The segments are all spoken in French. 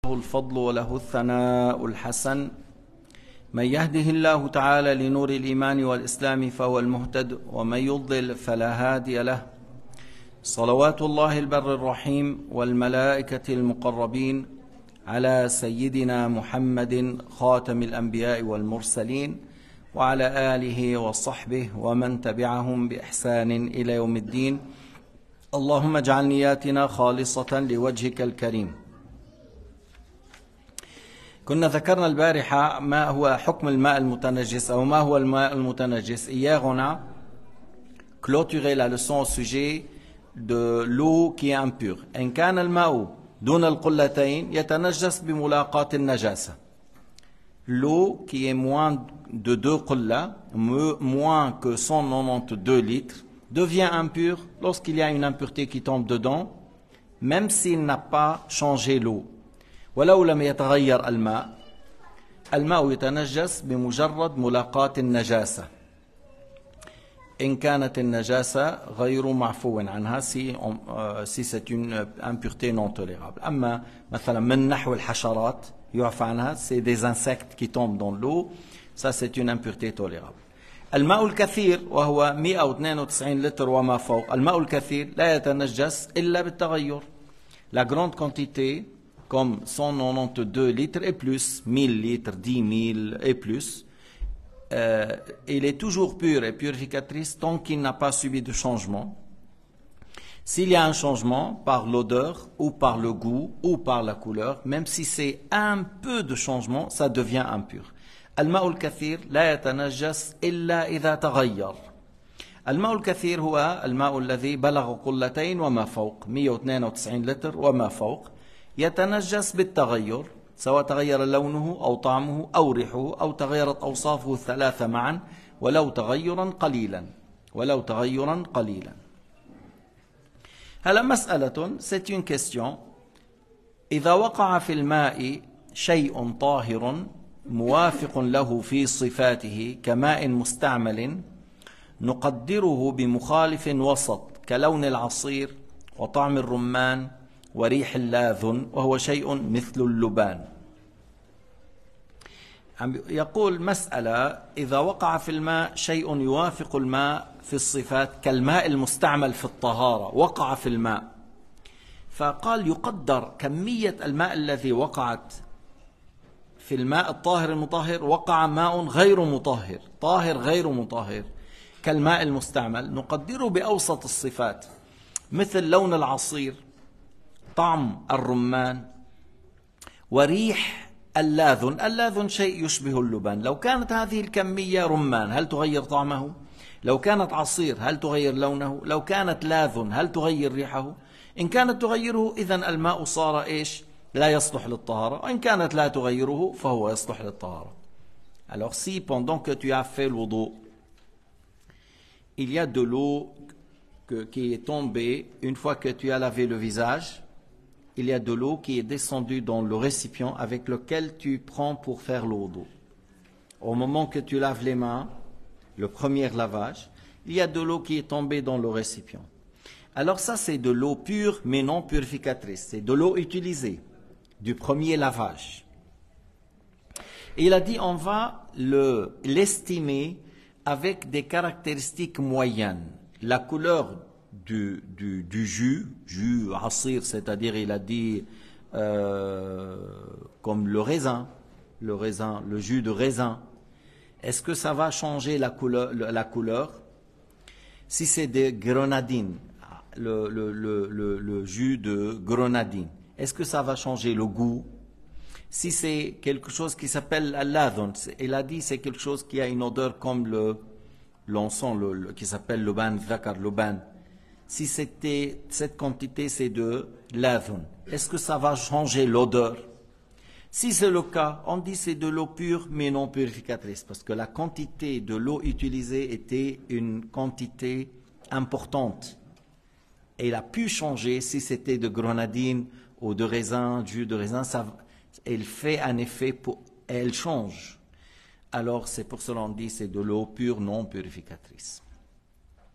له الفضل وله الثناء الحسن. من يهده الله تعالى لنور الإيمان والإسلام فهو المهتد، ومن يضلل فلا هادي له. صلوات الله البر الرحيم والملائكة المقربين على سيدنا محمد خاتم الأنبياء والمرسلين، وعلى آله وصحبه ومن تبعهم بإحسان إلى يوم الدين. اللهم اجعل نياتنا خالصة لوجهك الكريم. كنا ذكرنا البارحة ما هو حكم الماء المتنجس أو ما هو الماء المتنجس. Hier on a clôturé la leçon au sujet de l'eau qui est impure. إن كان الماء دون القلتين يتنجس بملاقاة النجاسة. L'eau qui est moins de 2 qullas, moins que 192 litres, devient impure lorsqu'il y a une impureté qui tombe dedans, même s'il n'a pas changé l'eau. ولو لم يتغير الماء يتنجس بمجرد ملاقاة النجاسة إن كانت النجاسة غير معفو عنها si c'est une impureté non tolérable. أما مثلا من نحو الحشرات يعفى عنها, c'est des insectes qui tombent dans l'eau, ça c'est une impureté tolérable. الماء الكثير وهو 192 لتر وما فوق, الماء الكثير لا يتنجس إلا بالتغير. La grande quantité comme 192 litres et plus, 1000 litres, 10 000 et plus, il est toujours pur et purificatrice tant qu'il n'a pas subi de changement. S'il y a un changement par l'odeur ou par le goût ou par la couleur, même si c'est un peu de changement, ça devient impur. الماء الكثير لا يتنجس إلا إذا تغير. الماء الكثير هو الماء الذي بلغ قلتين وما فوق, 192 لتر وما فوق, يتنجس بالتغير, سواء تغير لونه أو طعمه أو ريحه أو تغيرت أوصافه الثلاثة معا ولو تغيرا قليلا. هلا مسألة, c'est une question. إذا وقع في الماء شيء طاهر موافق له في صفاته كماء مستعمل نقدره بمخالف وسط كلون العصير وطعم الرمان وريح اللاذن وهو شيء مثل اللبان. يقول مسألة, إذا وقع في الماء شيء يوافق الماء في الصفات كالماء المستعمل في الطهارة, وقع في الماء, فقال يقدر كمية الماء الذي وقعت في الماء الطاهر المطهر, وقع ماء غير مطهر, طاهر غير مطهر كالماء المستعمل, نقدره بأوسط الصفات مثل لون العصير, طعم الرمان, وريح اللاذن. اللاذن شيء يشبه اللبان. لو كانت هذه الكمية رمان هل تغير طعمه؟ لو كانت عصير هل تغير لونه؟ لو كانت لاذن هل تغير ريحه؟ إن كانت تغيره إذن الماء صار إيش؟ لا يصلح للطهارة. وإن كانت لا تغيره فهو يصلح للطهارة. Alors si pendant que tu as fait le wudu, il y a de l'eau qui est tombée une fois que tu as lavé le visage, il y a de l'eau qui est descendue dans le récipient avec lequel tu prends pour faire le wudu. Au moment que tu laves les mains, le premier lavage, il y a de l'eau qui est tombée dans le récipient. Alors ça c'est de l'eau pure mais non purificatrice, c'est de l'eau utilisée du premier lavage. Et il a dit on va l'estimer avec des caractéristiques moyennes. La couleur du jus asir, c'est-à-dire il a dit comme le jus de raisin, est-ce que ça va changer la couleur? Si c'est des grenadines, le jus de grenadine, est-ce que ça va changer le goût? Si c'est quelque chose qui s'appelle al-ladhun, il a dit c'est quelque chose qui a une odeur comme l'encens qui s'appelle le ban, si cette quantité c'est de ladhun, est-ce que ça va changer l'odeur? Si c'est le cas, on dit c'est de l'eau pure mais non purificatrice, parce que la quantité de l'eau utilisée était une quantité importante. Et il a pu changer si c'était de grenadine ou de raisin, jus de raisin, elle fait un effet, elle change. Alors c'est pour cela qu'on dit c'est de l'eau pure non purificatrice.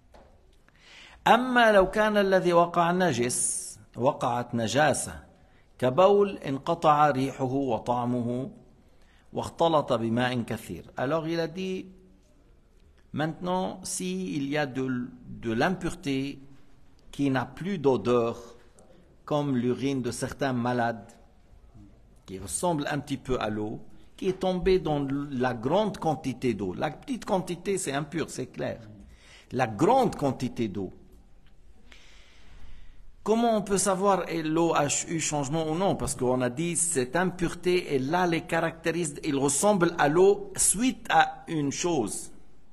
أما لو كان الذي وقع نجس, وقعت نجاسة كبول انقطع ريحه وطعمه واختلط بماء كثير. Alors il a dit, maintenant, s'il y a de l'impureté qui n'a plus d'odeur, comme l'urine de certains malades, qui ressemble un petit peu à l'eau, qui est tombée dans la grande quantité d'eau. La petite quantité, c'est impur, c'est clair. La grande quantité d'eau. Comment on peut savoir si l'eau a eu changement ou non? Parce qu'on a dit cette impureté, elle a les caractéristiques, il ressemble à l'eau suite à une chose.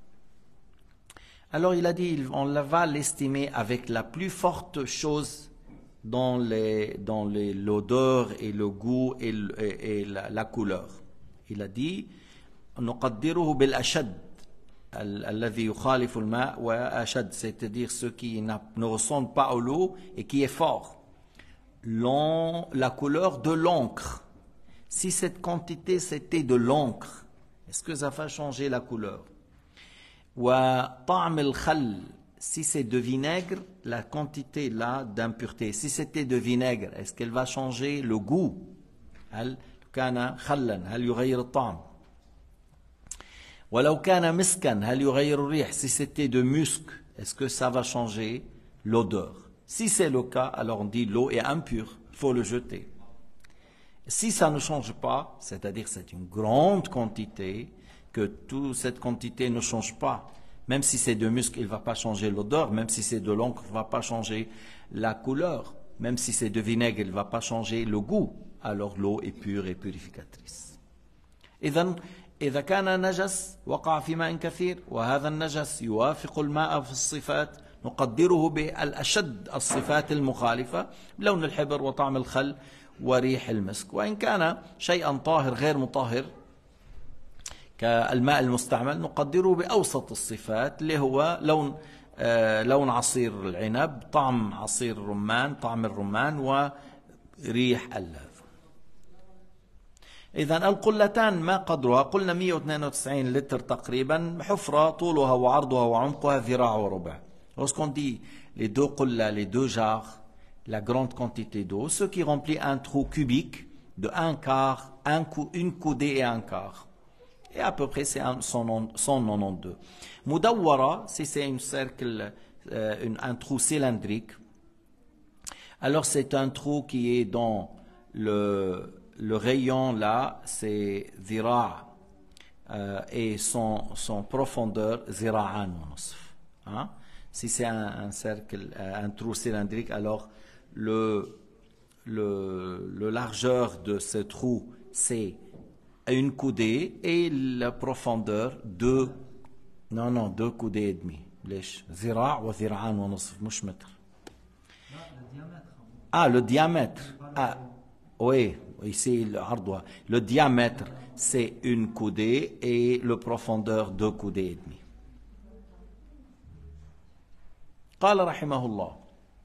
Alors il a dit, on va l'estimer avec la plus forte chose dans l'odeur et le goût et la couleur. Il a dit, نقدره بالأشد الذي يخالف الماء وأشد, c'est-à-dire ce qui ne ressemble pas à l'eau et qui est fort. La couleur de l'encre. Si cette quantité c'était de l'encre, est-ce que ça va changer la couleur? وطعم الخل, si c'est de vinaigre, la quantité là d'impureté, si c'était de vinaigre, est-ce qu'elle va changer le goût? هل كان خلا هل يغير الطعم؟ ولو كان مسكا هل يغير الريح, si c'était de musc, est-ce que ça va changer l'odeur? Si c'est le cas, alors on dit l'eau est impure, il faut le jeter. Si ça ne change pas, c'est-à-dire c'est une grande quantité, que toute cette quantité ne change pas, même si c'est de musc, il ne va pas changer l'odeur, même si c'est de l'encre, il ne va pas changer la couleur, même si c'est de vinaigre, il ne va pas changer le goût, alors l'eau est pure et purificatrice. إذا كان نجس وقع في ماء كثير وهذا النجس يوافق الماء في الصفات نقدره بالأشد الصفات المخالفة بلون الحبر وطعم الخل وريح المسك. وإن كان شيئا طاهر غير مطهر كالماء المستعمل نقدره بأوسط الصفات اللي هو لون عصير العنب, طعم عصير الرمان, طعم الرمان, وريح اللافة. إذن القلتان ما قدرها؟ قلنا 192 لتر تقريبا, حفرة طولها وعرضها وعمقها ذراع وربع. Lorsqu'on dit les deux qullas, les deux jarres, la grande quantité d'eau, ce qui remplit un trou cubique de un quart, une coudée et un quart. Et à peu près c'est 192. Mudawwara, si c'est un trou cylindrique, alors c'est un trou qui est dans le rayon là, c'est zira, et son profondeur zira'an wa nisf. Hein? Si c'est un cercle, un trou cylindrique, alors le largeur de ce trou c'est une coudée et la profondeur deux coudées et demie. ليش؟ ذراع وذراعان ونصف مش متر. Le diamètre. Oui, ici le diamètre c'est une coudée et le profondeur deux coudées et demie. قال رحمه الله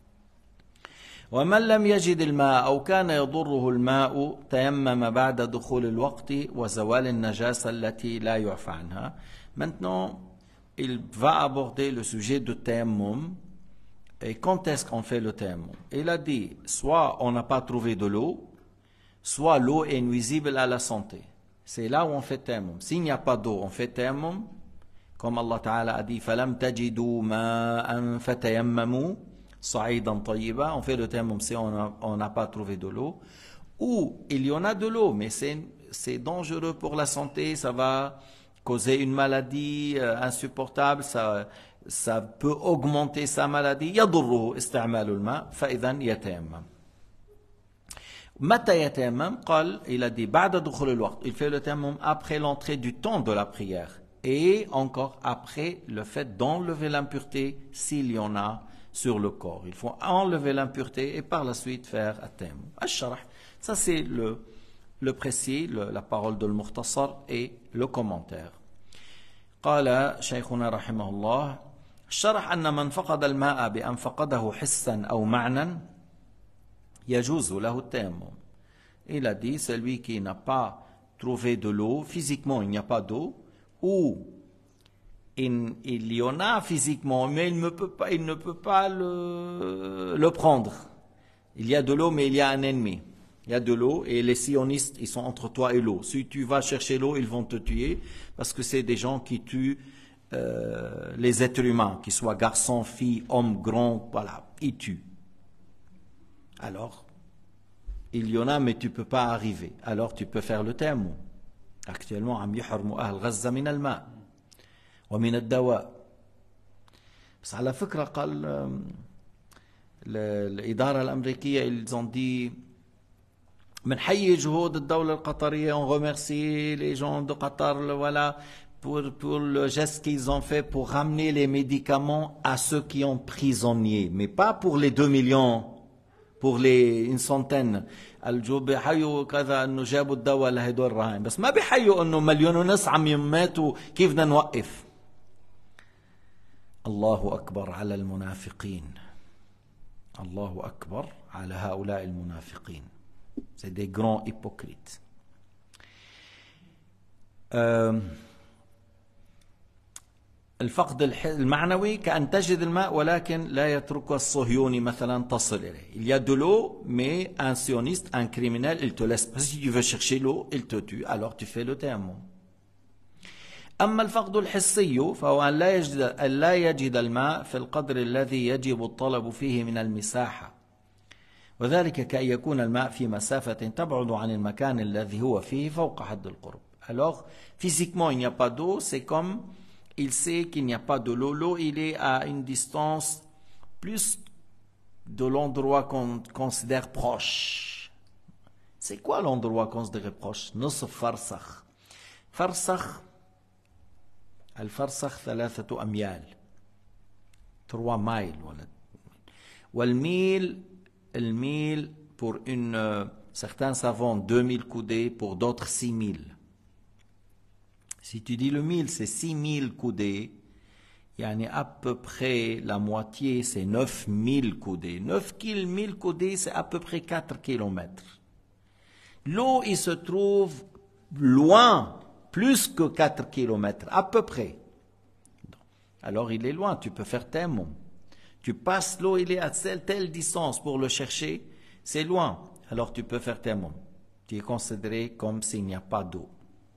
ومن لم يجد الماء أو كان يضره الماء تيمم بعد دخول الوقت وزوال النجاسة التي لا يعفى عنها. Maintenant, il va aborder le sujet de tayammum. Et quand est-ce qu'on fait le tayammum? Il a dit, soit on n'a pas trouvé de l'eau, soit l'eau est nuisible à la santé. C'est là où on fait tayammum. S'il n'y a pas d'eau, on fait tayammum. Comme Allah Ta'ala a dit, فَلَمْ تَجِدُوا مَاءً فَتَيَمَّمُوا صَعِيدًا طَيِّبًا. On fait le tayammum si on n'a pas trouvé de l'eau. Ou il y en a de l'eau, mais c'est dangereux pour la santé, ça va causer une maladie insupportable, ça peut augmenter sa maladie. يضره استعمال الماء فإذا يتيمم. متى يتيمم؟ قال, il a dit بعد دخول الوقت. Il fait le tayammum après l'entrée du temps de la prière et encore après le fait d'enlever l'impureté s'il y en a sur le corps. Il faut enlever l'impureté et par la suite faire at-tayammum. Al-Sharh, ça c'est le précis, la parole de l'Mukhtasar et le commentaire. قال شيخنا رحمه الله الشرح أن من فقد الماء بأن فقده حسا أو معنى يجوز له التيمم. Il a dit celui qui n'a pas trouvé de l'eau, physiquement il n'y a pas d'eau, ou il y en a physiquement mais il ne peut pas le prendre. Il y a de l'eau mais il y a un ennemi. Il y a de l'eau et les sionistes, ils sont entre toi et l'eau. Si tu vas chercher l'eau, ils vont te tuer parce que c'est des gens qui tuent les êtres humains, qu'ils soient garçons, filles, hommes, grands, voilà, ils tuent. Alors, il y en a, mais tu ne peux pas arriver. Alors, tu peux faire le tayammum. Actuellement, عم يحرموا أهل غزة من الماء ومن الدواء. بس على فكرة قال الإدارة الأمريكية ils ont dit بنحيي جهود الدولة القطرية, on remercie les gens de Qatar, voilà, pour le geste qu'ils ont fait pour ramener les médicaments à ceux qui ont prisonniers, mais pas pour les 2 millions, pour une centaine. الجو بيحيوا كذا انه جابوا الدواء لهدول الرهائن, بس ما بيحيوا انه مليون ونص عم يماتوا, كيف بدنا نوقف؟ الله أكبر على المنافقين. الله أكبر على هؤلاء المنافقين. C'est des grands hypocrites. الفقد المعنوي كأن تجد الماء ولكن لا يترك الصهيوني مثلا تصل إليه. Il y a de l'eau, mais un sioniste, un criminel, il te laisse. Si tu veux chercher l'eau, il te tue. Alors tu fais le tayammum. أما الفقد الحسي فهو أن لا يجد الماء في القدر الذي يجب الطلب فيه من المساحة, وذلك كأن يكون الماء في مسافة تبعد عن المكان الذي هو فيه فوق حد القرب. Alors, physiquement, il n'y a pas d'eau, c'est comme il sait qu'il n'y a pas de l'eau. L'eau, il est à une distance plus de l'endroit qu'on considère proche. C'est quoi l'endroit qu'on considère proche? نصف فرسخ. فرسخ الفرسخ 3 أميال, 3 ميل, والميل, الميل pour certains savants 2000 coudées, pour d'autres 6000. Si tu dis le mille c'est 6000 coudées, yani à peu près la moitié c'est 9000 coudées. 9000 coudées c'est à peu près 4 kilomètres. L'eau il se trouve loin, plus que 4 kilomètres, à peu près. Alors il est loin, tu peux faire tayammum. Tu passes l'eau, il est à telle distance pour le chercher, c'est loin. Alors tu peux faire tayammum. Tu es considéré comme s'il n'y a pas d'eau.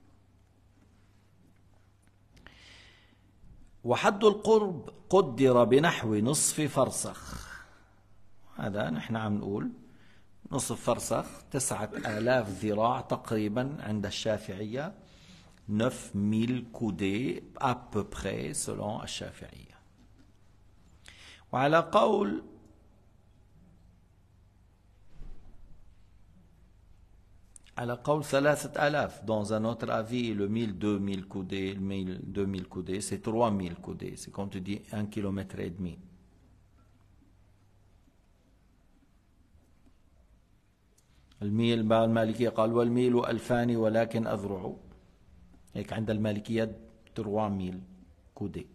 وحد القرب قدر بنحو نصف فرسخ. هذا نحن عم نقول نصف فرسخ 9000 ذراع تقريبا عند الشافعية, 9000 coudées à peu près selon الشافعية. وعلى قول على قول 3000, dans un autre avis, le 1000, 2000 coudées, le 1000, 2000 coudées, c'est 3000 coudées, c'est comme tu dis 1,5 km. الميل المالكية قال والميل 2000 ولكن أذرع, هيك عند المالكية 3000 coudées.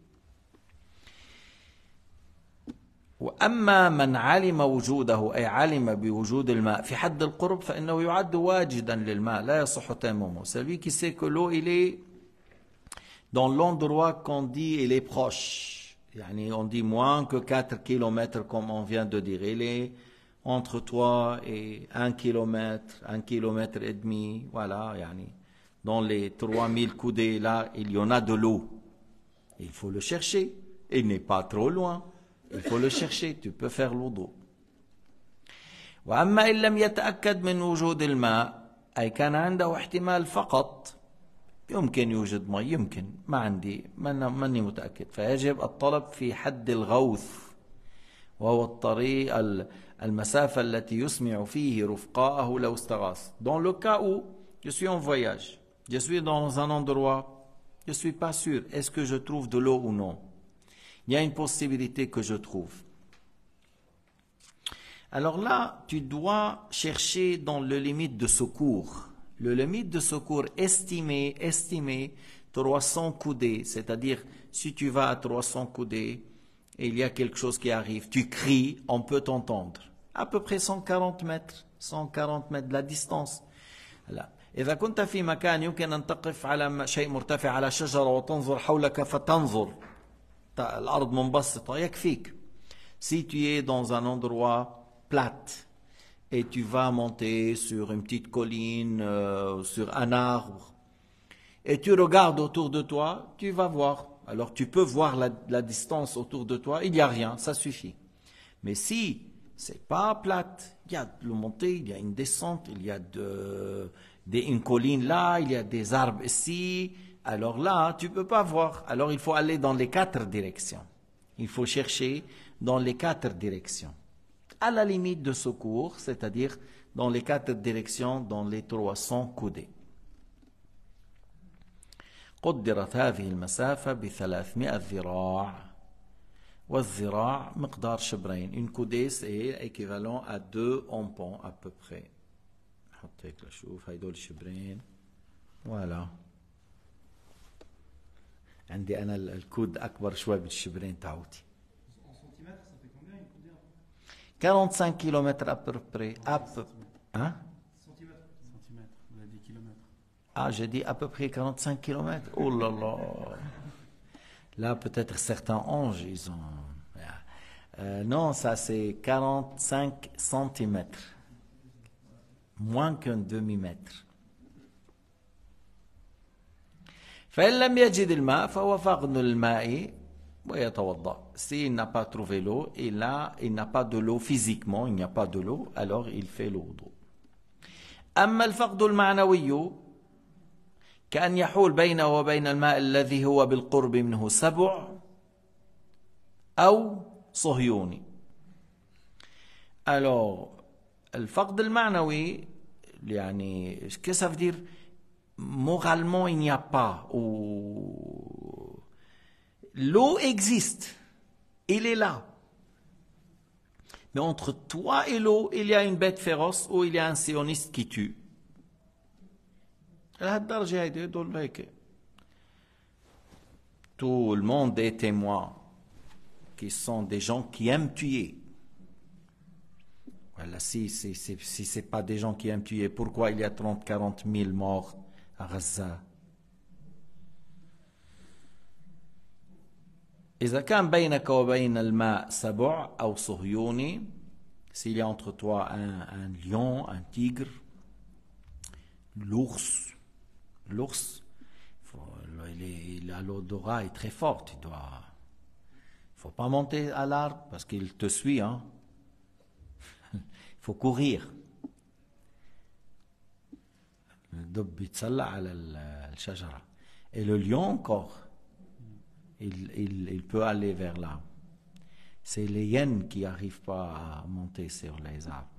وأما من علم وجوده, أي علم بوجود الماء في حد القرب, فإنه يعد واجدا للماء لا يصح تيممه. Celui qui sait que l'eau il est dans l'endroit qu'on dit il est proche, يعني on dit moins que 4 km comme on vient de dire, il est entre toi et 1 km, 1 km et demi, voilà, يعني dans les 3000 coudées là, il y en a de l'eau. Il faut le chercher, il n'est pas trop loin. Il faut le chercher, tu peux faire l'wudu. وأما إن لم يتأكد من وجود الماء, أي كان عنده احتمال فقط يمكن يوجد ماء, يمكن ما عندي, ماني متأكد, فيجب الطلب في حد الغوث, وهو الطريق المسافة التي يسمع فيه رفقاءه لو استغاث. Dans le cas où je suis en voyage, je suis dans un endroit, je ne suis pas sûr, est-ce que je trouve de l'eau ou non? Il y a une possibilité que je trouve. Alors là, tu dois chercher dans le limite de secours. Le limite de secours estimé 300 coudées. C'est-à-dire, si tu vas à 300 coudées et il y a quelque chose qui arrive, tu cries, on peut t'entendre. À peu près 140 mètres de la distance. Là. إذا كنت في مكان يمكن أن تقف على شيء مرتفع على شجرة وتنظر حولك فتنظر. الأرض منبسطة يكفيك. Si tu es dans un endroit plate et tu vas monter sur une petite colline, sur un arbre, et tu regardes autour de toi, tu vas voir. Alors tu peux voir la distance autour de toi, il n'y a rien, ça suffit. Mais si c'est pas plate, il y a de la montée, il y a une descente, il y a une colline là, il y a des arbres ici, alors là, tu peux pas voir. Alors il faut aller dans les 4 directions. Il faut chercher dans les 4 directions. À la limite de secours, c'est-à-dire dans les 4 directions, dans les 300 coudées. قدرت هذه المسافة ب300 ذراع والذراع مقدار شبرين. Une coudée c'est équivalent à 2 ampons à peu près. نحط هيك لشوف هيدول شبرين. voilà. عندي أنا الكود أكبر شوي بالشبرين تاعوتي. En centimètres, ça fait combien une coudée à peu près? 45 km à peu près. Hein? Centimètres. Centimètres, vous avez dit kilomètres. Ah, j'ai dit à peu près 45 km. Oh là là. Là, peut-être certains anges, ils ont... non, ça c'est 45 centimètres. Moins qu'un demi-mètre. فإن لم يجد الماء فهو فقد الماء ويتوضأ. S'il n'a pas trouvé l'eau, et là, il n'a pas de l'eau physiquement, il n'y a pas de l'eau, alors il fait l'eau. أما الفقد المعنوي كأن يحول بينه وبين الماء الذي هو بالقرب منه سبع أو صهيوني. Alors, الفقد المعنوي يعني qu'est-ce que ça veut dire? Moralement, il n'y a pas. L'eau existe. Il est là. Mais entre toi et l'eau, il y a une bête féroce ou il y a un sioniste qui tue. Tout le monde est témoin qui sont des gens qui aiment tuer. Voilà, si ce n'est pas des gens qui aiment tuer, pourquoi il y a 30-40 000 morts à Gaza? إذا كان بينك وبين الماء سبع أو صهيوني, s'il y a entre toi un lion, un tigre, l'ours, l'odorat est très fort, il ne faut pas monter à l'arbre parce qu'il te suit, hein. Il faut courir. Et le lion encore, il peut aller vers là. C'est les hyènes qui n'arrivent pas à monter sur les arbres.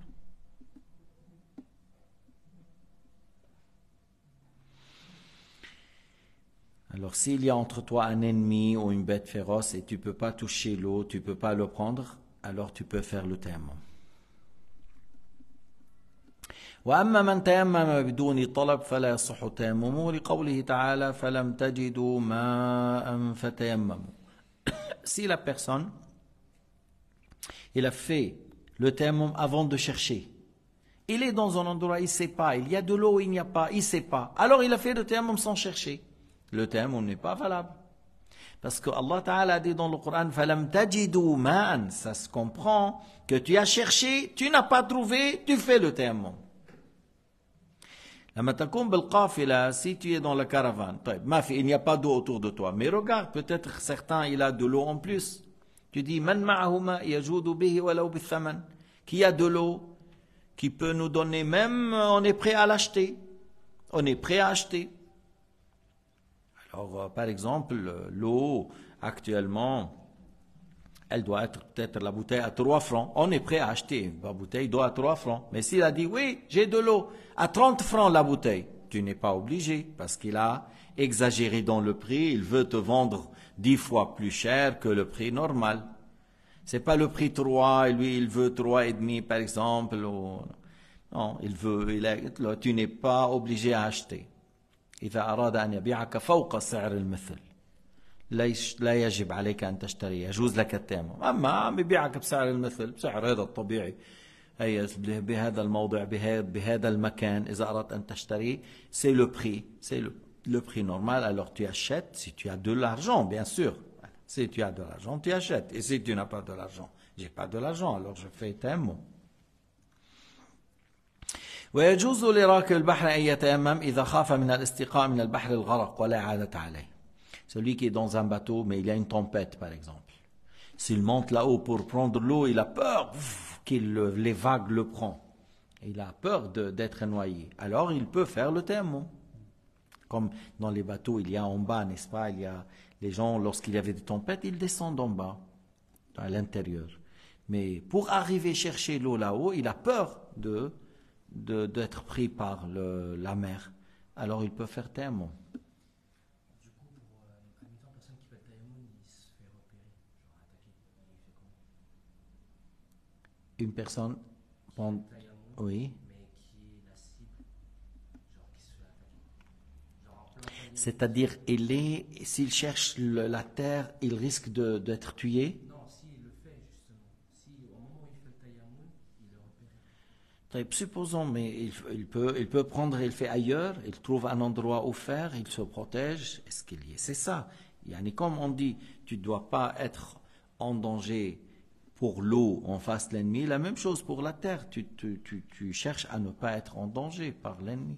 Alors s'il y a entre toi un ennemi ou une bête féroce et tu ne peux pas toucher l'eau, tu ne peux pas le prendre, alors tu peux faire le tayammum. وأما من تيمم بدون طلب فلا يصح تيممه لقوله تعالى فلم تجدوا ماء فتيمموا. Si la personne il a fait le tayammum avant de chercher, il est dans un endroit, il ne sait pas, il y a de l'eau, il n'y a pas, il ne sait pas, alors il a fait le tayammum sans chercher, le tayammum n'est pas valable. Parce que Allah Ta'ala a dit dans le Coran فَلَمْ تَجِدُوا مَاءً, ça se comprend que tu as cherché, tu n'as pas trouvé, tu fais le tayammum. لما تكون بالقافلة, si tu es dans la caravane, il n'y a pas d'eau autour de toi, mais regarde, peut-être certains il a de l'eau en plus. Tu dis من معه ماء يجود به ولو بالثمن, qui a de l'eau qui peut nous donner, même on est prêt à l'acheter, on est prêt à acheter. Alors par exemple l'eau actuellement elle doit être peut-être la bouteille à 3 francs. On est prêt à acheter la bouteille d'eau à 3 francs. Mais s'il a dit, oui, j'ai de l'eau à 30 francs la bouteille, tu n'es pas obligé parce qu'il a exagéré dans le prix. Il veut te vendre 10 fois plus cher que le prix normal. C'est pas le prix 3 et lui, il veut 3,5 par exemple. Non, tu n'es pas obligé à acheter. إذا أراد أن يبيعك فوق سعر المثل لا يجب عليك أن تشتري, يجوز لك التيمم. أما عم يبيعك بسعر المثل, بسعر هذا الطبيعي, بهذا الموضع, بهذا المكان, إذا أردت أن تشتري, c'est le prix, c'est le prix normal, alors tu achètes si tu as de l'argent, bien sûr. Si tu as de l'argent, tu achètes. Et si tu n'as pas de l'argent, j'ai pas de l'argent, alors je fais tayamum. ويجوز لراكب البحر أن يتيمم إذا خاف من الاستيقاء من البحر الغرق ولا إعادة عليه. Celui qui est dans un bateau, mais il y a une tempête par exemple. S'il monte là-haut pour prendre l'eau, il a peur que les vagues le prennent. Il a peur d'être noyé. Alors il peut faire le tayammum. Comme dans les bateaux, il y a en bas, n'est-ce pas, il y a les gens, lorsqu'il y avait des tempêtes, ils descendent en bas, à l'intérieur. Mais pour arriver chercher l'eau là-haut, il a peur d'être pris par la mer. Alors il peut faire tayammum. Du coup, pour admettons, personne qui fait le tayammum, il se fait repérer, genre attaquer, il fait comment? Une personne, Tayammum, oui, mais qui est la cible, genre qui se fait attaquer. Genre en plein tayammum. c'est-à-dire s'il cherche la terre, il risque d'être tué. Non, s'il le fait justement, si au moment où il fait le tayammum, il est repéré. Supposons, mais il peut prendre, il fait ailleurs, il trouve un endroit où faire, il se protège. Est-ce qu'il y est? C'est ça. Comme on dit, tu ne dois pas être en danger pour l'eau en face de l'ennemi. La même chose pour la terre. Tu cherches à ne pas être en danger par l'ennemi.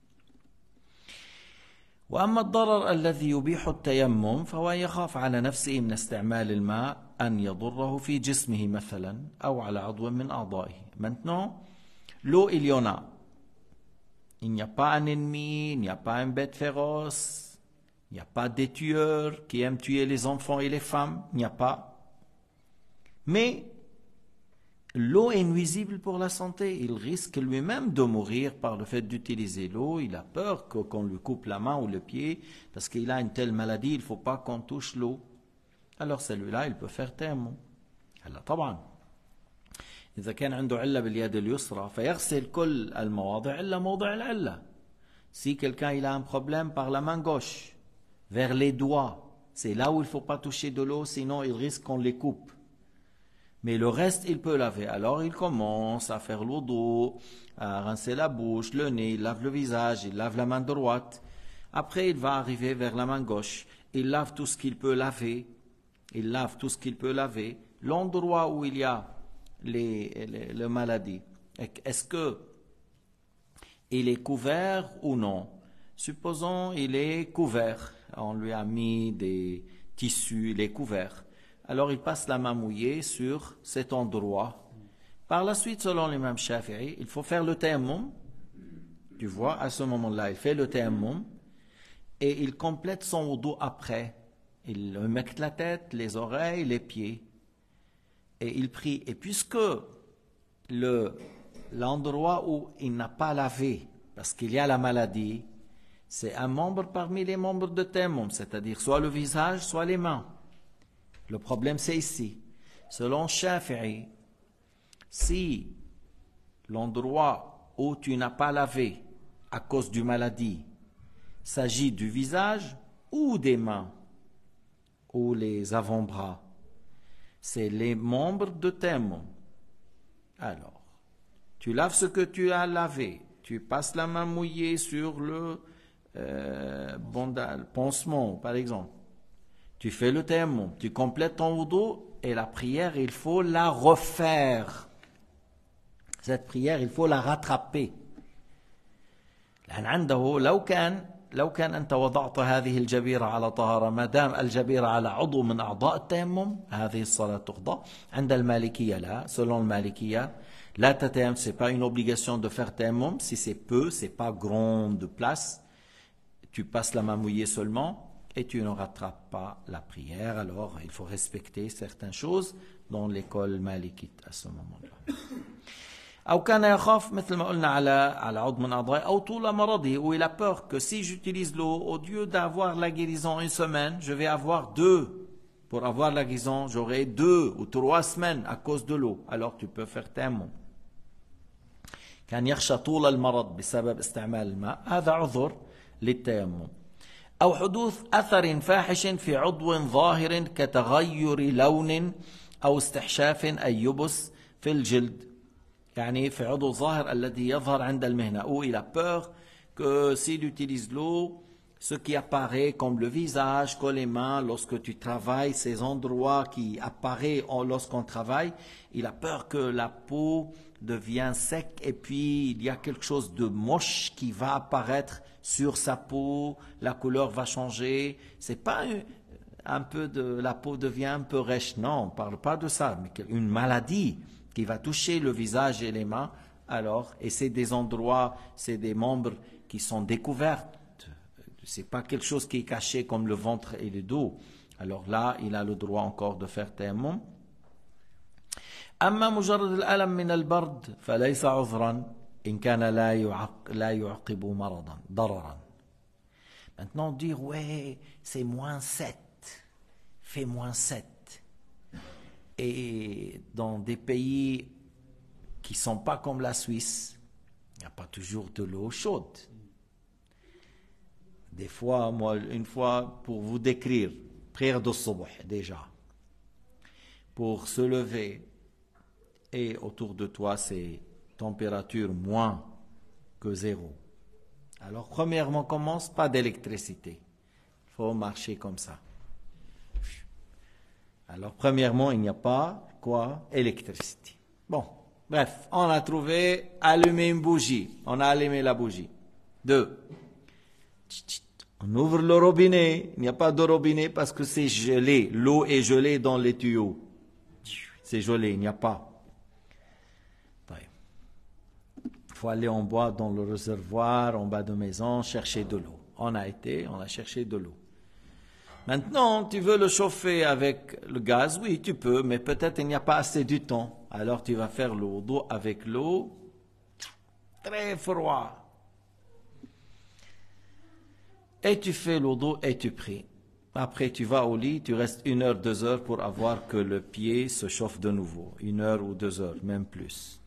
وأما الضرر الذي يبيح التيمم فهو يخاف على نفسه من استعمال الماء أن يضره في جسمه مثلا أو على عضو من أعضائه. Maintenant, l'eau, il y en a. Il n'y a pas un ennemi, il n'y a pas une bête féroce, il n'y a pas des tueurs qui aiment tuer les enfants et les femmes, il n'y a pas. Mais l'eau est nuisible pour la santé. Il risque lui-même de mourir par le fait d'utiliser l'eau. Il a peur qu'on lui coupe la main ou le pied parce qu'il a une telle maladie, il ne faut pas qu'on touche l'eau. Alors celui-là, il peut faire tayammum. هلا طبعا إذا كان عنده علة باليد اليسرى فيغسل كل المواضع إلا موضع العلة. Si quelqu'un il a un problème par la main gauche, vers les doigts, c'est là où il ne faut pas toucher de l'eau, sinon il risque qu'on les coupe. Mais le reste, il peut laver. Alors il commence à faire l'wudu, à rincer la bouche, le nez, il lave le visage, il lave la main droite. Après, il va arriver vers la main gauche. Il lave tout ce qu'il peut laver. Il lave tout ce qu'il peut laver. L'endroit où il y a les maladies, est-ce que il est couvert ou non? Supposons il est couvert. On lui a mis des tissus, il est couvert. Alors il passe la main mouillée sur cet endroit. Par la suite, selon l'imam Shafi'i, il faut faire le tayammum. Tu vois, à ce moment-là, il fait le tayammum et il complète son wudu après. Il met la tête, les oreilles, les pieds et il prie. Et puisque l'endroit où il n'a pas lavé, parce qu'il y a la maladie, c'est un membre parmi les membres de tayammum, c'est-à-dire soit le visage, soit les mains. Le problème, c'est ici. Selon Shafi'i, si l'endroit où tu n'as pas lavé à cause d'une maladie s'agit du visage ou des mains ou les avant-bras, c'est les membres de tayammum. Alors, tu laves ce que tu as lavé, tu passes la main mouillée sur le pansement, par exemple. Tu fais le tayammum, tu complètes ton wudu et la prière, il faut la refaire. Cette prière, il faut la rattraper. لأن عنده لو كان أنت وضعت هذه الجبيرة على طهارة ما دام الجبيرة على عضو من أعضاء التيمم هذه الصلاة تقضى. عند المالكية لا, selon المالكية لا تتيمم, c'est pas une obligation de faire tayammum si c'est peu, c'est pas grande place. Tu passes la main mouillée seulement. Et tu ne rattrapes pas la prière, alors il faut respecter certaines choses dans l'école malikite à ce moment-là. أو كان يخاف مثل ما قلنا على عضو من أعضائه أو طول مرضه, où il a peur que si j'utilise l'eau, au lieu d'avoir la guérison une semaine, je vais avoir 2. Pour avoir la guérison, j'aurai 2 ou 3 semaines à cause de l'eau. Alors tu peux faire tayammum. كان يخشى طول المرض بسبب استعمال الماء, هذا عذر للتيمم. أو حدوث أثر فاحش في عضو ظاهر كتغير لون أو استحشاف أي يبس في الجلد. يعني في عضو ظاهر الذي يظهر عند المهنة. Où il a peur que s'il utilise l'eau, ce qui apparaît comme le visage, comme les mains, lorsque tu travailles, ces endroits qui apparaissent lorsqu'on travaille, il a peur que la peau devient sec et puis il y a quelque chose de moche qui va apparaître sur sa peau, la couleur va changer. C'est pas un peu de la peau devient un peu rêche, non, on ne parle pas de ça, mais une maladie qui va toucher le visage et les mains. Alors, et c'est des endroits, c'est des membres qui sont découverts. C'est pas quelque chose qui est caché comme le ventre et le dos. Alors là, il a le droit encore de faire tayammum. أما مجرد الألم من البرد فليس عذرا إن كان لا يعقب مرضا ضررا. Maintenant dire ouais, c'est -7, fait -7. Et dans des pays qui ne sont pas comme la Suisse, il n'y a pas toujours de l'eau chaude. Des fois, moi, une fois, pour vous décrire, prière de Subh déjà, pour se lever, et autour de toi, c'est température moins que 0. Alors, premièrement, commence pas d'électricité. Il faut marcher comme ça. Alors, premièrement, il n'y a pas quoi? Électricité. Bon, bref, on a trouvé allumer une bougie. On a allumé la bougie. 2. On ouvre le robinet. Il n'y a pas de robinet parce que c'est gelé. L'eau est gelée dans les tuyaux. C'est gelé, il n'y a pas. Il faut aller en bas dans le réservoir, en bas de maison, chercher de l'eau. On a cherché de l'eau. Maintenant, tu veux le chauffer avec le gaz, oui, tu peux, mais peut-être il n'y a pas assez du temps. Alors tu vas faire le wudu avec l'eau très froid. Et tu fais le wudu et tu pries. Après, tu vas au lit, tu restes 1 heure, 2 heures pour avoir que le pied se chauffe de nouveau. 1 heure ou 2 heures, même plus.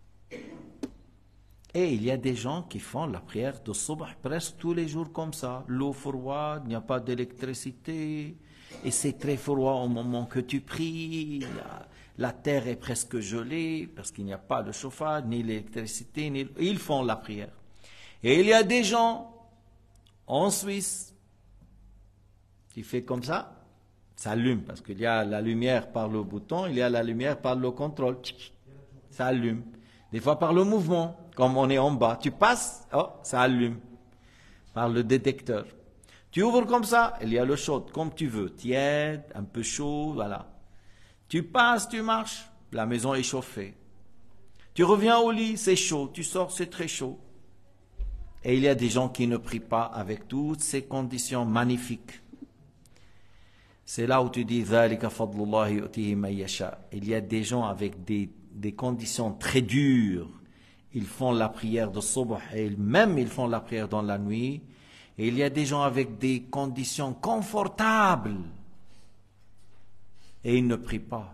Et il y a des gens qui font la prière de Subh presque tous les jours comme ça. L'eau froide, il n'y a pas d'électricité. Et c'est très froid au moment que tu pries. La terre est presque gelée parce qu'il n'y a pas de chauffage, ni l'électricité. Ils font la prière. Et il y a des gens en Suisse qui font comme ça. Ça allume parce qu'il y a la lumière par le bouton, il y a la lumière par le contrôle. Ça allume. Des fois par le mouvement. Comme on est en bas, tu passes, oh, ça allume par le détecteur. Tu ouvres comme ça, il y a le chaud, comme tu veux, tiède, un peu chaud, voilà. Tu passes, tu marches, la maison est chauffée. Tu reviens au lit, c'est chaud, tu sors, c'est très chaud. Et il y a des gens qui ne prient pas avec toutes ces conditions magnifiques. C'est là où tu dis, ذَلِكَ فَضْلُ اللَّهِ يُؤْتِهِ مَن يَشَاءُ. Il y a des gens avec des conditions très dures. Ils font la prière de Subh et même ils font la prière dans la nuit. Et il y a des gens avec des conditions confortables et ils ne prient pas.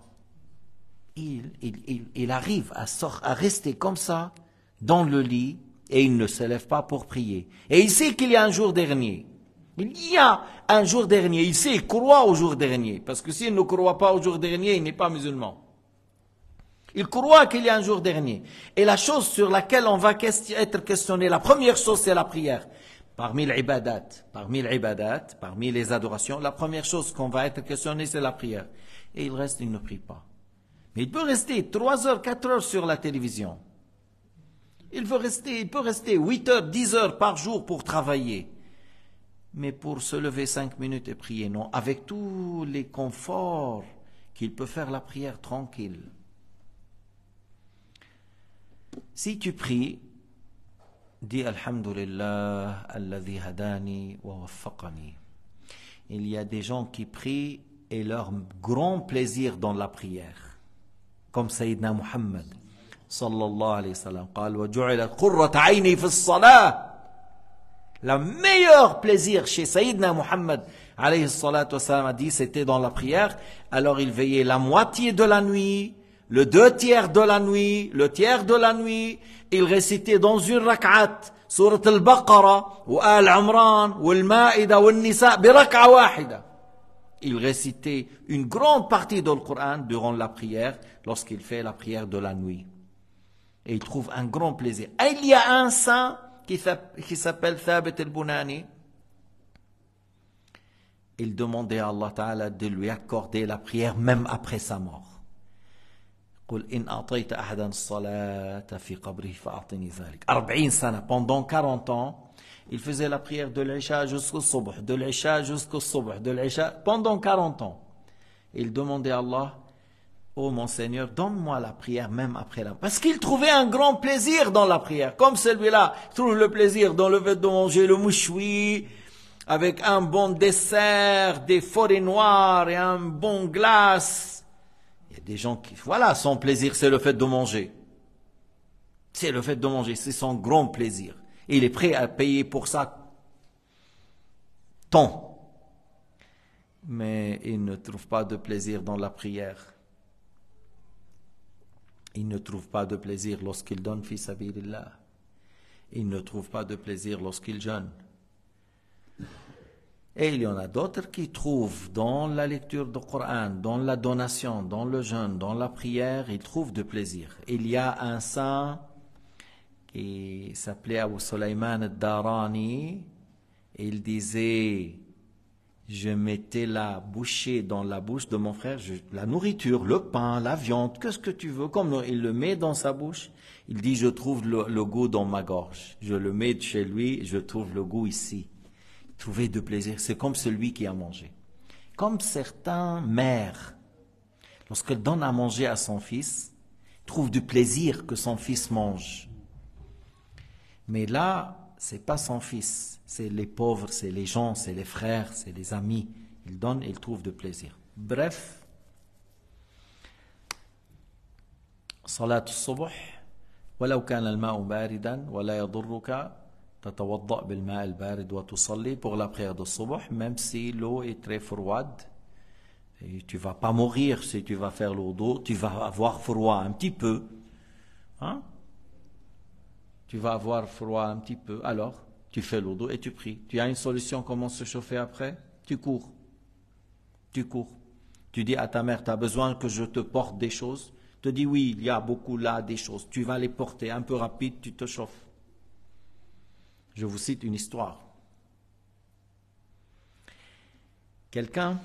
Il arrive à rester comme ça dans le lit et il ne se lève pas pour prier. Et il sait qu'il y a un jour dernier. Il y a un jour dernier. Il sait, il croit au jour dernier. Parce que s'il ne croit pas au jour dernier, il n'est pas musulman. Il croit qu'il y a un jour dernier. Et la chose sur laquelle on va être questionné, la première chose, c'est la prière. Parmi les ibadat, parmi les adorations, la première chose qu'on va être questionné, c'est la prière. Et il reste, il ne prie pas. Mais il peut rester 3 heures, 4 heures sur la télévision. Il peut rester 8 heures, 10 heures par jour pour travailler. Mais pour se lever 5 minutes et prier, non. Avec tous les conforts qu'il peut faire la prière tranquille. Si tu pries, dis Alhamdulillah, alladhi hadani wa waffaqani. Il y a des gens qui prient et leur grand plaisir dans la prière. Comme Sayyidina Muhammad, sallallahu alayhi wa sallam, قال وجعلت قرة عيني في الصلاة. Le meilleur plaisir chez Sayyidina Muhammad, alayhi salatu wa sallam, a dit, c'était dans la prière. Alors il veillait la moitié de la nuit, le 2/3 de la nuit, le tiers de la nuit, il récitait dans une rak'at, surat al-Baqarah, ou al-Imran, ou al-Ma'ida, ou al-Nisa, bi rak'a wahida. Il récitait une grande partie du Coran durant la prière, lorsqu'il fait la prière de la nuit. Et il trouve un grand plaisir. Et il y a un saint qui s'appelle Thabit al-Bunani. Il demandait à Allah Ta'ala de lui accorder la prière même après sa mort. قل إن أعطيت أحدا الصلاة في قبره فأعطني ذلك 40 سنة. Pendant 40 ans, il faisait la prière de l'Isha jusqu'au Subh, de l'Isha jusqu'au Subh, de l'Isha pendant 40 ans. Il demandait à Allah, oh mon Seigneur, donne-moi la prière même après la... Parce qu'il trouvait un grand plaisir dans la prière. Comme celui-là trouve le plaisir dans le fait de manger le mouchoui, avec un bon dessert, des forêts noires et un bon glace. Il y a des gens qui... Voilà, son plaisir, c'est le fait de manger. C'est le fait de manger, c'est son grand plaisir. Et il est prêt à payer pour ça tant. Mais il ne trouve pas de plaisir dans la prière. Il ne trouve pas de plaisir lorsqu'il donne fi sabilillah. Il ne trouve pas de plaisir lorsqu'il jeûne. Et il y en a d'autres qui trouvent dans la lecture du Coran, dans la donation, dans le jeûne, dans la prière, ils trouvent de plaisir. Il y a un saint qui s'appelait Abu Sulayman al-Darani. Il disait, je mettais la bouchée dans la bouche de mon frère, la nourriture, le pain, la viande, qu'est-ce que tu veux, comme il le met dans sa bouche, il dit, je trouve le goût dans ma gorge. Je le mets chez lui, je trouve le goût ici. Trouver de plaisir, c'est comme celui qui a mangé. Comme certains mères, lorsqu'elles donnent à manger à son fils, trouvent du plaisir que son fils mange. Mais là, c'est pas son fils, c'est les pauvres, c'est les gens, c'est les frères, c'est les amis. Ils donnent, ils trouvent de plaisir. Bref, salat al-subh, ولو كان الماء باردا ولا يضرك تتوضأ بالماء البارد وتصلي pour la prière de subh, même si l'eau est très froide. Et tu vas pas mourir si tu vas faire l'eau d'eau, tu vas avoir froid un petit peu. Hein? Tu vas avoir froid un petit peu. Alors, tu fais l'eau d'eau et tu pries. Tu as une solution comment se chauffer après? Tu cours. Tu cours. Tu dis à ta mère, tu as besoin que je te porte des choses? Tu dis oui, il y a beaucoup là des choses. Tu vas les porter un peu rapide, tu te chauffes. Je vous cite une histoire. Quelqu'un,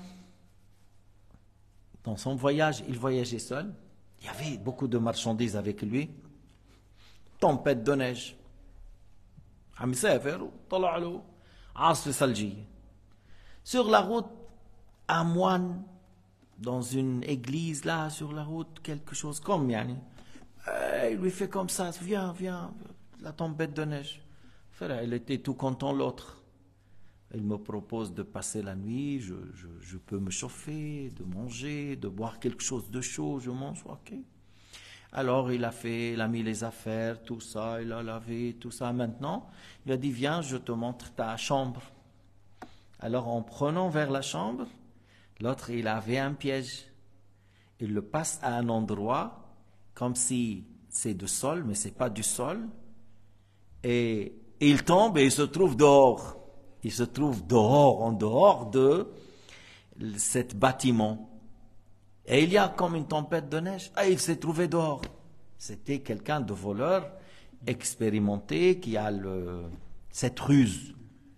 dans son voyage, il voyageait seul. Il y avait beaucoup de marchandises avec lui. Tempête de neige. Sur la route, un moine, dans une église là, sur la route, quelque chose comme yani. Il lui fait comme ça, viens, la tempête de neige. Il était tout content l'autre. Il me propose de passer la nuit, je peux me chauffer, de manger, de boire quelque chose de chaud, je mange, ok. Alors il a mis les affaires, tout ça, il a lavé, tout ça. Maintenant, il a dit, viens, je te montre ta chambre. Alors en prenant vers la chambre, l'autre, il avait un piège. Il le passe à un endroit, comme si c'est du sol, mais c'est pas du sol. Et il tombe et il se trouve dehors. Il se trouve dehors, en dehors de cet bâtiment. Et il y a comme une tempête de neige. Ah, il s'est trouvé dehors. C'était quelqu'un de voleur, expérimenté, qui a cette ruse.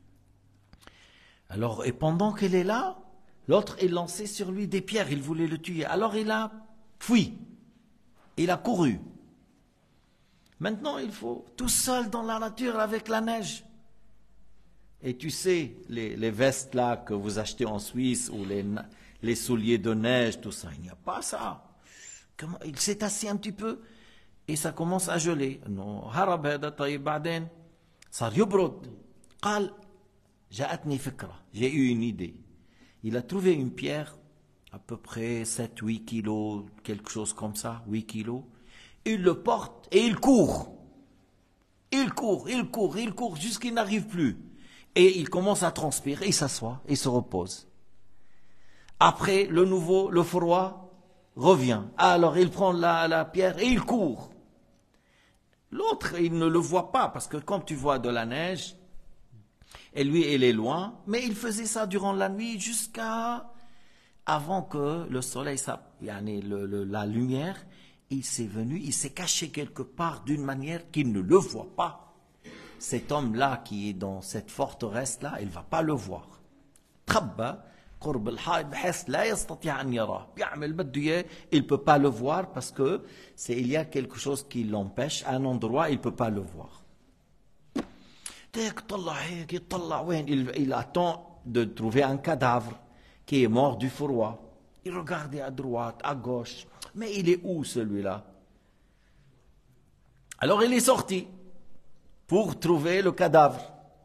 Alors, et pendant qu'il est là, l'autre, il lançait sur lui des pierres, il voulait le tuer. Alors il a fui, il a couru. Maintenant, il faut tout seul dans la nature avec la neige. Et tu sais, les vestes là que vous achetez en Suisse ou les souliers de neige, tout ça, il n'y a pas ça. Il s'est assis un petit peu et ça commence à geler. Non, harab hada tayyib ba'den sar yubrud. قال جاءتني فكرة. J'ai eu une idée. Il a trouvé une pierre à peu près 7-8 kilos, quelque chose comme ça, 8 kilos. Il le porte et il court. Il court jusqu'il n'arrive plus. Et il commence à transpirer, il s'assoit, il se repose. Après, le froid revient. Alors il prend la pierre et il court. L'autre, il ne le voit pas, parce que quand tu vois de la neige, et lui, il est loin, mais il faisait ça durant la nuit jusqu'à avant que le soleil, la lumière, il s'est caché quelque part d'une manière qu'il ne le voit pas. Cet homme-là qui est dans cette forteresse-là, il ne va pas le voir. Trabba, قرب الحائط بحيث لا يستطيع أن يراه. بيعمل بده إياه, il ne peut pas le voir parce que il y a quelque chose qui l'empêche, à un endroit il ne peut pas le voir. هيك طلع هيك يطلع وين, il attend de trouver un cadavre qui est mort du froid. Il regarde à droite, à gauche, mais il est où celui-là? Alors il est sorti pour trouver le cadavre.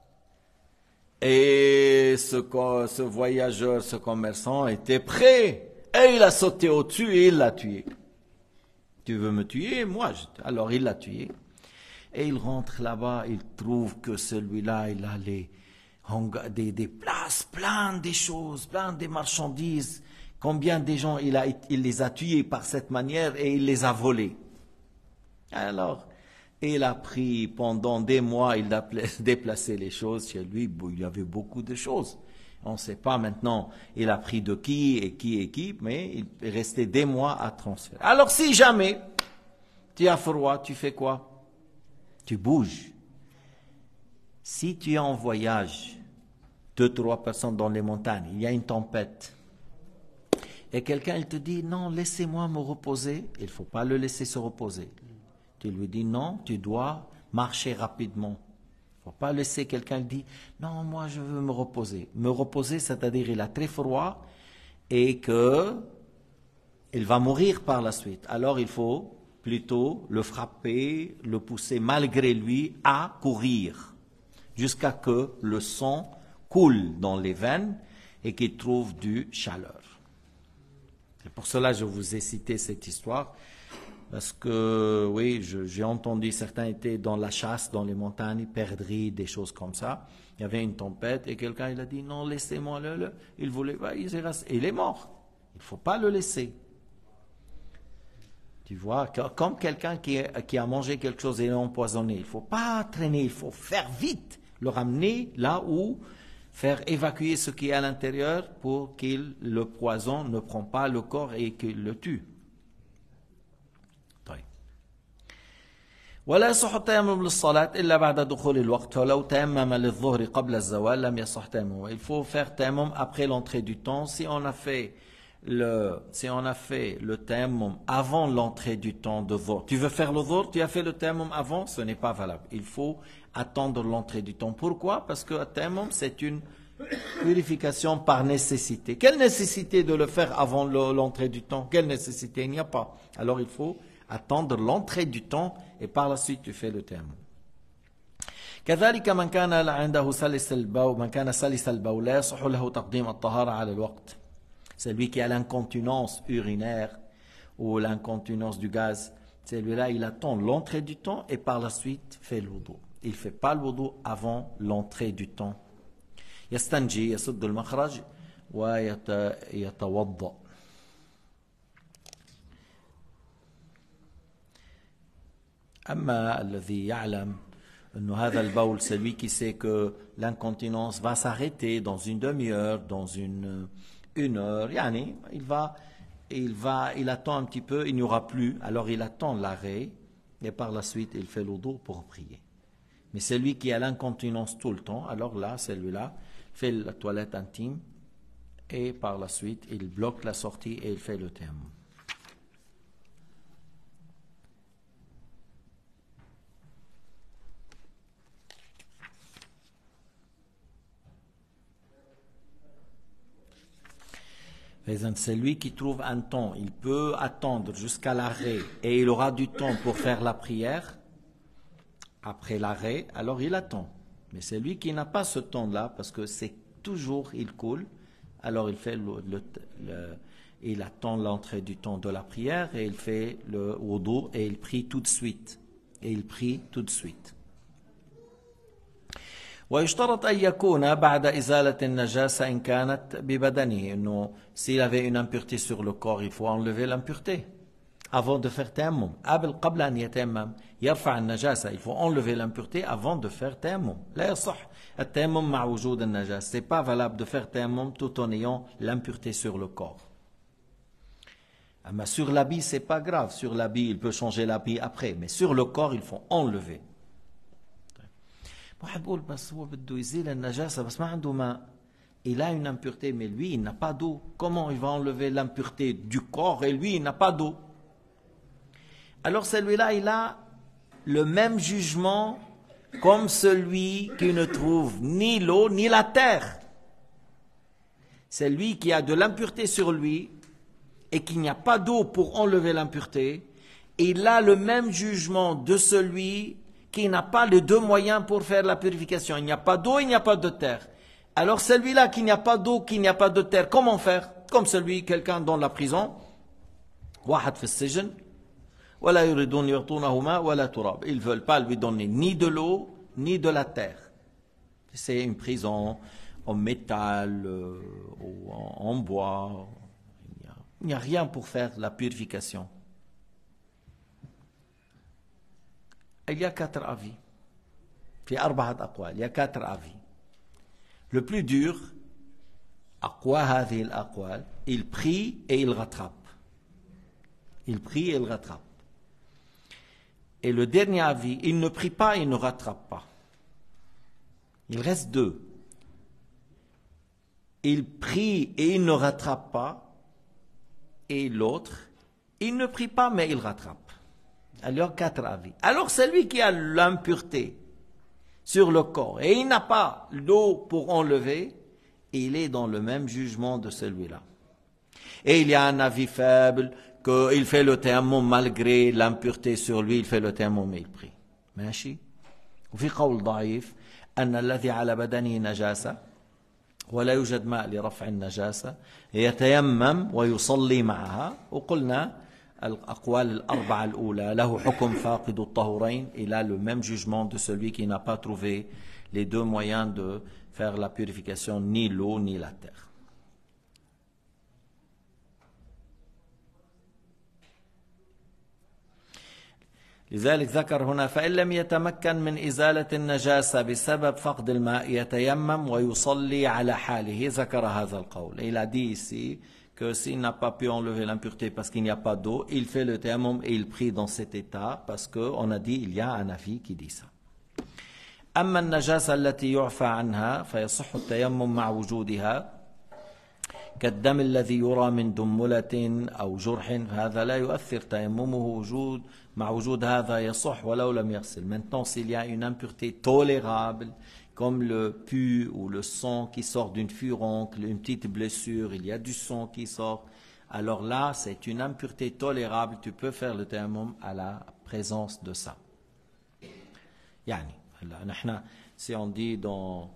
Et ce voyageur, ce commerçant était prêt. Et il a sauté au-dessus et il l'a tué. Tu veux me tuer? Moi, alors il l'a tué. Et il rentre là-bas, il trouve que celui-là, il a des places, plein des choses, plein des marchandises. Combien de gens il les a tués par cette manière et il les a volés. Alors, il a pris pendant des mois, il a déplacé les choses chez lui. Il y avait beaucoup de choses. On ne sait pas maintenant, il a pris de qui et qui, mais il est resté des mois à transférer. Alors si jamais tu as froid, tu fais quoi? Tu bouges. Si tu es en voyage, 2-3 personnes dans les montagnes, il y a une tempête, et quelqu'un il te dit, non, laissez-moi me reposer, il ne faut pas le laisser se reposer. Tu lui dis, non, tu dois marcher rapidement. Il ne faut pas laisser quelqu'un dire, non, moi je veux me reposer. Me reposer, c'est-à-dire il a très froid et qu'il va mourir par la suite. Alors il faut plutôt le frapper, le pousser malgré lui à courir jusqu'à que le sang coule dans les veines et qu'il trouve du chaleur. C'est pour cela que je vous ai cité cette histoire. Parce que, oui, j'ai entendu, certains étaient dans la chasse, dans les montagnes, perdrix, des choses comme ça. Il y avait une tempête et quelqu'un il a dit, non, laissez-moi il voulait, il est mort. Il ne faut pas le laisser. Tu vois, comme quelqu'un qui a mangé quelque chose et est empoisonné. Il ne faut pas traîner, il faut faire vite, le ramener là où, faire évacuer ce qui est à l'intérieur pour que le poison ne prend pas le corps et qu'il le tue. ولا يصح التيمم للصلاة إلا بعد دخول الوقت فلو تيمم للظهر قبل الزوال لم يصح تيمم. Il faut faire tayammum après l'entrée du temps. Si on a fait le tayammum avant l'entrée du temps de dhuhr, tu veux faire le dhuhr, tu as fait le tayammum avant, ce n'est pas valable. Il faut attendre l'entrée du temps. Pourquoi? Parce que le tayammum c'est une purification par nécessité. Quelle nécessité de le faire avant l'entrée du temps? Quelle nécessité? Il n'y a pas. Alors il faut attendre l'entrée du temps et par la suite tu fais le tayammum. كذلك من كان عنده سلس البول من كان سلس البول لا يصح له تقديم الطهارة على الوقت. Celui qui a l'incontinence urinaire ou l'incontinence du gaz, celui-là il attend l'entrée du temps et par la suite fait le wudu. Il ne fait pas le wudu avant l'entrée du temps. يستنجي يسد المخرج ويتوضأ. أما الذي يعلم أن هذا البول, celui qui sait que l'incontinence va s'arrêter dans une demi-heure, dans une heure, yani, il attend un petit peu, il n'y aura plus, alors il attend l'arrêt et par la suite il fait le wudu pour prier. Mais celui qui a l'incontinence tout le temps, alors là, celui-là fait la toilette intime et par la suite il bloque la sortie et il fait le tayammum. C'est lui qui trouve un temps, il peut attendre jusqu'à l'arrêt et il aura du temps pour faire la prière après l'arrêt, alors il attend. Mais c'est lui qui n'a pas ce temps-là parce que c'est toujours, il coule, alors il fait il attend l'entrée du temps de la prière et il fait le wudu et il prie tout de suite. ويشترط أن يكون بعد إزالة النجاسة إن كانت ببدنه. إنه s'il avait une impureté sur le corps, il faut enlever l'impureté avant de faire tayammum. قبل أن يتيمم يرفع النجاسة. Il faut enlever l'impureté avant de faire tayammum. لا يصح التيمم مع وجود النجاسة. C'est pas valable de faire tayammum tout en ayant l'impureté sur le corps. Mais sur l'habit, c'est pas grave. Sur l'habit, il peut changer l'habit après. Mais sur le corps, il faut enlever. واحد بقول بس هو بده يزيل النجاسة بس ما عنده ماء. il a une impureté, mais lui, il n'a pas d'eau. Comment il va enlever l'impureté du corps et lui, il n'a pas d'eau? Alors celui-là, il a le même jugement comme celui qui ne trouve ni l'eau ni la terre. C'est lui qui a de l'impureté sur lui et qu'il n'y a pas d'eau pour enlever l'impureté. Il a le même jugement de celui qui n'a pas les deux moyens pour faire la purification. Il n'y a pas d'eau, il n'y a pas de terre. Alors celui-là qui n'y a pas d'eau, qui n'y a pas de terre, comment faire? Comme celui, quelqu'un dans la prison, واحد في السجن ولا يريدون يعطونه ماء ولا تراب. Ils ne veulent pas lui donner ni de l'eau, ni de la terre. C'est une prison en métal, ou en bois. Il n'y a rien pour faire la purification. Il y a 4 avis. في 4 أقوال. Il y a 4 avis. Le plus dur, أقوى هذه الأقوال, il prie et il rattrape. Il prie et il rattrape. Et le dernier avis, il ne prie pas et il ne rattrape pas. Il reste 2. Il prie et il ne rattrape pas. Et l'autre, il ne prie pas mais il rattrape. Alors 4 avis. Alors celui qui a l'impureté sur le corps et il n'a pas l'eau pour enlever, il est dans le même jugement de celui-là. Et il y a un avis faible qu'il fait le tayammum malgré l'impureté sur lui, il fait le tayammum et il prie. ماشي. وفي قول ضعيف أن الذي على بدنه نجاسة ولا يوجد ماء لرفع النجاسة يتيمم ويصلي معها. وقلنا الأقوال ال4 الأولى له حكم فاقد الطهورين. Il a le même jugement de celui qui n'a pas trouvé les 2 moyens de faire la purification, ni l'eau ni la terre. لذلك ذكر هنا فإن لم يتمكن من إزالة النجاسة بسبب فقد الماء يتيمم ويصلي على حاله. ذكر هذا القول. Il a dit ici que s'il n'a pas pu enlever l'impureté parce qu'il n'y a pas d'eau, il fait le tayammum et il prie dans cet état parce qu'on a dit il y a un avis qui dit ça. أما النجاسة التي يعفى عنها فيصح التيمم مع وجودها كالدم الذي يرى من دملة أو جرح هذا لا يؤثر تيممه مع وجود هذا يصح ولو لم يغسل. Maintenant, s'il y a une impureté tolérable comme le pu ou le sang qui sort d'une furoncle, une petite blessure, il y a du sang qui sort, alors là, c'est une impureté tolérable, tu peux faire le tayammum à la présence de ça. يعني si on dit dans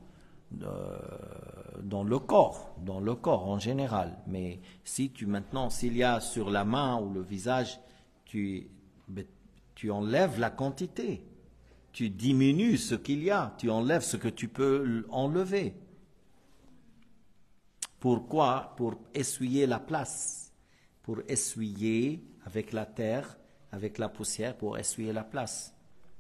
le corps en général, mais si s'il y a sur la main ou le visage, tu enlèves la quantité, tu diminues ce qu'il y a, tu enlèves ce que tu peux enlever. Pourquoi? Pour essuyer la place, pour essuyer avec la terre, avec la poussière, pour essuyer la place.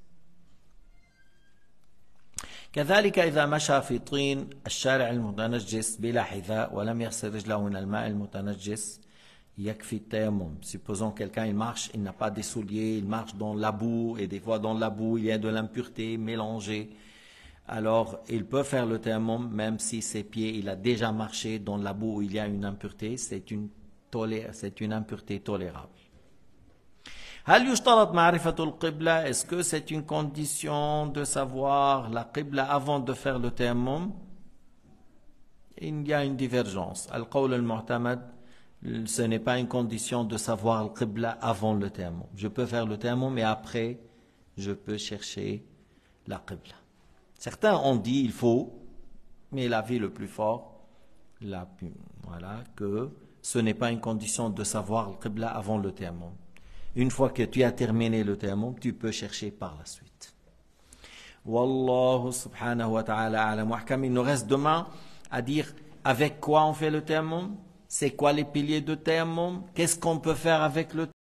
كذلك إذا مشى في طين الشارع المتنجس بلا حذاء ولم يغسل رجله من الماء المتنجس يكفي التيمم. Supposons quelqu'un il marche, il n'a pas des souliers, il marche dans la boue et des fois dans la boue il y a de l'impureté mélangée. Alors il peut faire le tayammum même si ses pieds il a déjà marché dans la boue où il y a une impureté, c'est une impureté tolérable. هل يشترط معرفة القبلة? Est-ce que c'est une condition de savoir la qibla avant de faire le tayammum? Il y a une divergence. Al-qawl al-mu'tamad, ce n'est pas une condition de savoir la qibla avant le tayammum. Je peux faire le tayammum et après, je peux chercher la qibla. Certains ont dit il faut, mais l'avis le plus fort, que ce n'est pas une condition de savoir la qibla avant le tayammum. Une fois que tu as terminé le tayammum, tu peux chercher par la suite. Wallahu subhanahu wa ta'ala a'lam wa ahkam. Il nous reste demain à dire avec quoi on fait le tayammum, c'est quoi les piliers de tayammum, qu'est-ce qu'on peut faire avec le